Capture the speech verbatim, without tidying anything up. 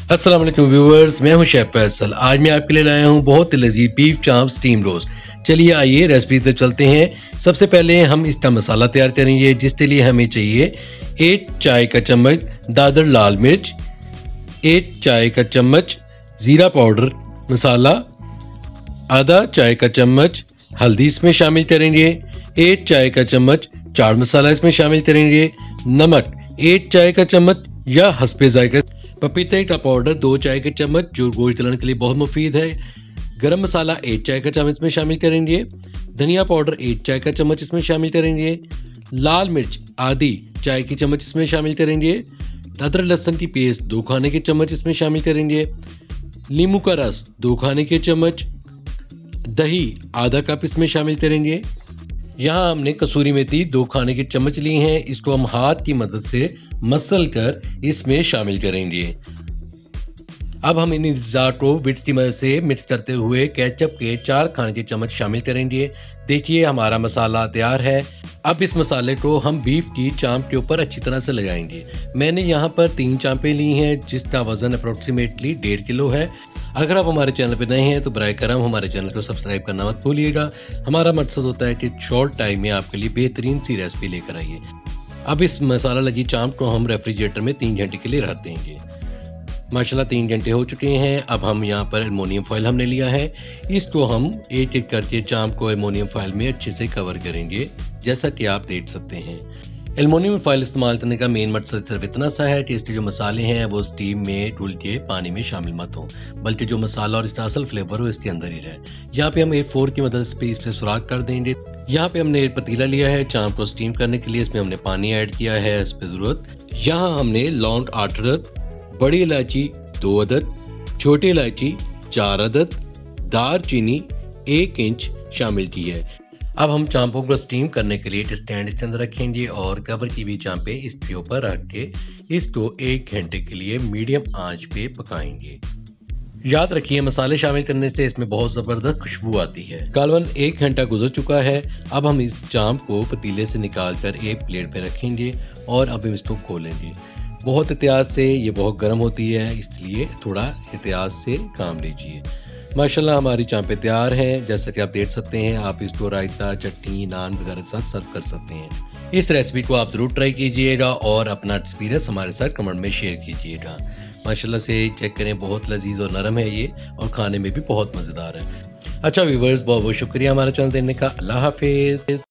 अस्सलाम वालेकुम व्यूवर्स, मैं हूं शेफ फैसल। आज मैं आपके लिए लाया हूं बहुत ही लजीज बीफ चाप स्टीम रोस्ट। चलिए आइए रेसिपी से चलते हैं। सबसे पहले हम इसका मसाला तैयार करेंगे, जिसके लिए हमें चाहिए एक चाय का चम्मच दादर लाल मिर्च, एक चाय का चम्मच ज़ीरा पाउडर मसाला, आधा चाय का चम्मच हल्दी इसमें शामिल करेंगे, एक चाय का चम्मच चाट मसाला इसमें शामिल करेंगे, नमक एक चाय का चम्मच या हस्बे जायका, पपीते का पाउडर दो चाय के चम्मच जो गोश्त तलने के लिए बहुत मुफीद है, गरम मसाला एक चाय का चम्मच इसमें शामिल करेंगे, धनिया पाउडर एक चाय का चम्मच इसमें शामिल करेंगे, लाल मिर्च आधी चाय की चम्मच इसमें शामिल करेंगे, अदरक लहसुन की पेस्ट दो खाने के चम्मच इसमें शामिल करेंगे, नींबू का रस दो खाने के चम्मच, दही आधा कप इसमें शामिल करेंगे। यहाँ हमने कसूरी मेथी दो खाने के चम्मच ली हैं, इसको हम हाथ की मदद से मसल कर इसमें शामिल करेंगे। अब हम इन अज्जा को विक्स की मदद से मिक्स करते हुए केचप के चार खाने के चम्मच शामिल करेंगे। देखिए हमारा मसाला तैयार है। अब इस मसाले को हम बीफ की चांप के ऊपर अच्छी तरह से लगाएंगे। मैंने यहाँ पर तीन चांपें ली हैं, जिसका वजन अप्रोक्सीमेटली डेढ़ किलो है। अगर आप हमारे चैनल पर नए हैं तो बराए करम हमारे चैनल को सब्सक्राइब करना मत भूलिएगा। हमारा मकसद होता है कि शॉर्ट टाइम में आपके लिए बेहतरीन सी रेसिपी लेकर आइए। अब इस मसाला लगी चांप को हम रेफ्रिजरेटर में तीन घंटे के लिए रख देंगे। माशाल्लाह तीन घंटे हो चुके हैं। अब हम यहाँ पर एल्युमिनियम फॉइल हमने लिया है, इसको हम एक एक करके चांप को एल्युमिनियम फॉइल में अच्छे से कवर करेंगे, जैसा कि आप देख सकते हैं। एल्युमिनियम फॉइल इस्तेमाल करने का मेन मकसद सिर्फ इतना सा है कि इसके जो मसाले हैं वो स्टीम में डुल के पानी में शामिल मत हो, बल्कि जो मसाला और इसका असल फ्लेवर हो इसके अंदर ही रहे। यहाँ पे हम ए फोर की मदद से इस पे सुराख कर देंगे। यहाँ पे हमने एक पतीला लिया है चांप को स्टीम करने के लिए, इसमें हमने पानी ऐड किया है इस पे जरूरत। यहाँ हमने लौंग आठ अदद, बड़ी इलायची दो अदद, छोटी इलायची चार अदद, दार चीनी एक इंच शामिल की है। अब हम चांपों को स्टीम करने के लिए एक स्टैंड इसके अंदर रखेंगे और कवर की भी चांपें इसके ऊपर रख के इसको एक घंटे के लिए मीडियम आंच पे पकाएंगे। याद रखिए मसाले शामिल करने से इसमें बहुत ज़बरदस्त खुशबू आती है। गालवन एक घंटा गुजर चुका है। अब हम इस चांप को पतीले से निकाल कर एक प्लेट पे रखेंगे और अब हम इसको खोलेंगे। बहुत एहतियात से, ये बहुत गर्म होती है, इसलिए थोड़ा एहतियात से काम लीजिए। माशाल्लाह हमारी चांपें तैयार हैं। जैसा कि आप देख सकते हैं, आप इसको रायता, चटनी, नान वगैरह के साथ सर्व कर सकते हैं। इस रेसिपी को आप ज़रूर ट्राई कीजिएगा और अपना एक्सपीरियंस हमारे साथ कमेंट में शेयर कीजिएगा। माशाल्लाह से चेक करें, बहुत लजीज और नरम है ये और खाने में भी बहुत मज़ेदार है। अच्छा व्यूवर्स, बहुत बहुत शुक्रिया हमारा चैनल देखने का। अल्लाह हाफिज़।